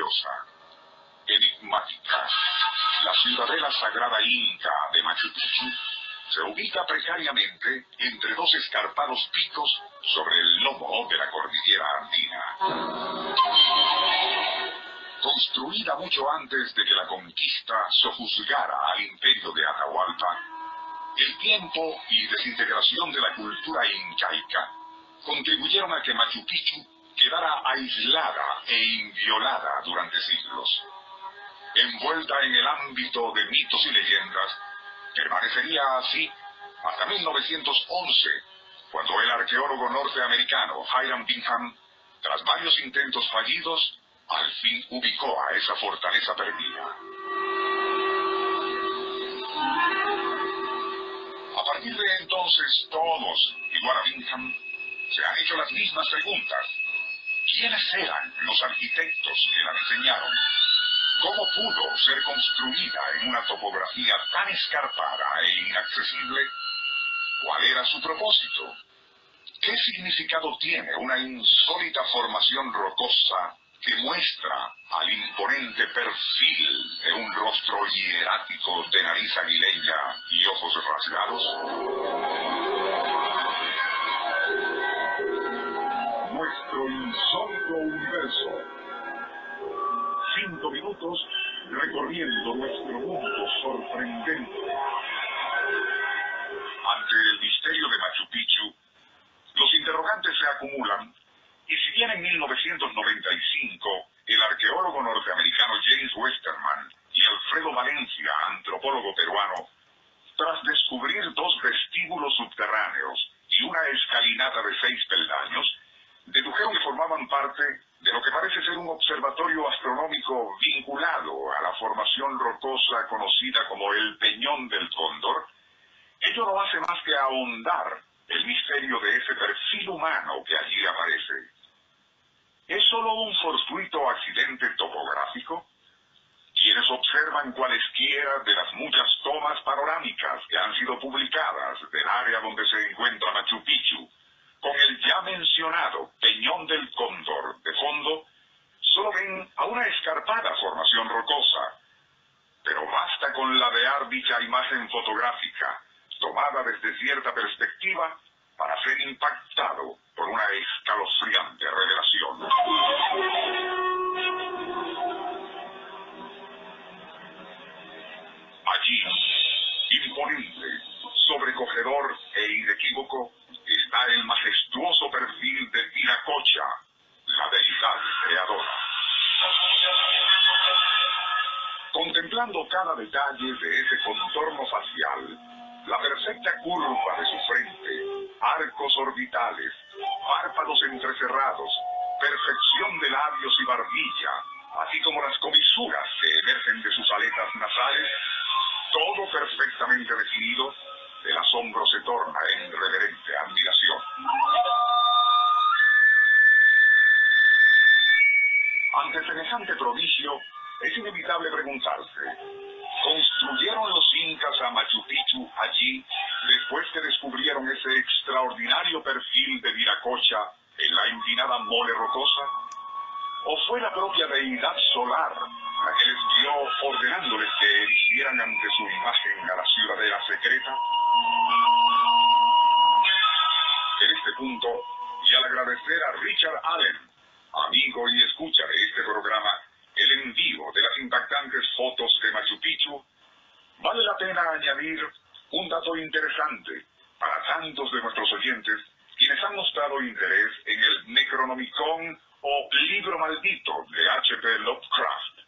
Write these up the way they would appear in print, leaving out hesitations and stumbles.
misteriosa, enigmática. La ciudadela sagrada inca de Machu Picchu se ubica precariamente entre dos escarpados picos sobre el lomo de la cordillera andina. Construida mucho antes de que la conquista sojuzgara al imperio de Atahualpa, el tiempo y desintegración de la cultura incaica contribuyeron a que Machu Picchu quedara aislada e inviolada durante siglos. Envuelta en el ámbito de mitos y leyendas, permanecería así hasta 1911, cuando el arqueólogo norteamericano Hiram Bingham, tras varios intentos fallidos, al fin ubicó a esa fortaleza perdida. A partir de entonces, todos, igual a Bingham, se han hecho las mismas preguntas. ¿Quiénes eran los arquitectos que la diseñaron? ¿Cómo pudo ser construida en una topografía tan escarpada e inaccesible? ¿Cuál era su propósito? ¿Qué significado tiene una insólita formación rocosa que muestra al imponente perfil de un rostro hierático de nariz aguileña y ojos rasgados? Nuestro insólito universo. 5 minutos recorriendo nuestro mundo sorprendente. Ante el misterio de Machu Picchu, los interrogantes se acumulan, y si bien en 1995 el arqueólogo norteamericano James Westerman y Alfredo Valencia, antropólogo peruano, tras descubrir 2 vestíbulos subterráneos y una escalinata de 6 peldaños, dedujeron que formaban parte de lo que parece ser un observatorio astronómico vinculado a la formación rocosa conocida como el Peñón del Cóndor, ello no hace más que ahondar el misterio de ese perfil humano que allí aparece. ¿Es solo un fortuito accidente topográfico? Quienes observan cualesquiera de las muchas tomas panorámicas que han sido publicadas del área donde se encuentra Machu Picchu, con el ya mencionado Peñón del Cóndor de fondo, solo ven a una escarpada formación rocosa. Pero basta con ladear dicha imagen fotográfica, tomada desde cierta perspectiva, para ser impactado por una escalofriante revelación. Allí, imponente, sobrecogedor e inequívoco, está el majestuoso perfil de Viracocha, la deidad creadora. Contemplando cada detalle de ese contorno facial, la perfecta curva de su frente, arcos orbitales, párpados entrecerrados, perfección de labios y barbilla, así como las comisuras que emergen de sus aletas nasales, todo perfectamente definido, el asombro se torna en reverente admiración. Ante semejante prodigio, es inevitable preguntarse, ¿construyeron los incas a Machu Picchu allí después que descubrieron ese extraordinario perfil de Viracocha en la empinada mole rocosa? ¿O fue la propia deidad solar la que les guió ordenándoles que erigieran ante su imagen a la ciudadela secreta? En este punto, y al agradecer a Richard Allen, amigo y escucha de este programa, el envío de las impactantes fotos de Machu Picchu, vale la pena añadir un dato interesante para tantos de nuestros oyentes quienes han mostrado interés en el Necronomicon o Libro Maldito de H.P. Lovecraft.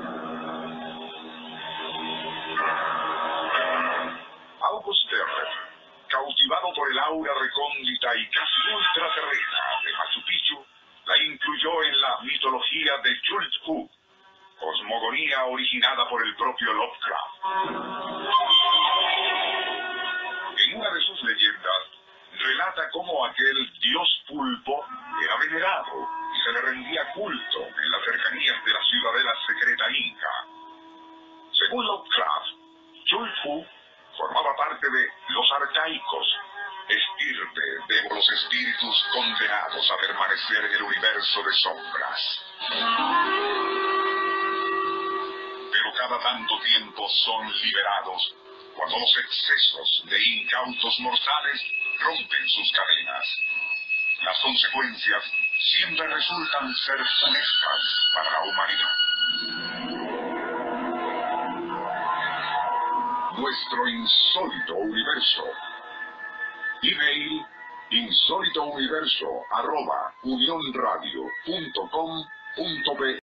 August Derleth, cautivado por el aura recóndita y casi ultraterrena de Machu Picchu, la incluyó en la mitología de Chultepec, cosmogonía originada por el propio Lovecraft. En una de sus leyendas, relata cómo aquel dios pulpo era venerado y se le rendía culto en las cercanías de la ciudadela secreta inca. Según Lovecraft, Chultepec formaba parte de los arcaicos, estirpe de los espíritus condenados a permanecer en el universo de sombras. cada tanto tiempo son liberados, cuando los excesos de incautos mortales rompen sus cadenas. Las consecuencias siempre resultan ser funestas para la humanidad. Nuestro insólito universo. Email insólitouniverso@unionradio.com.be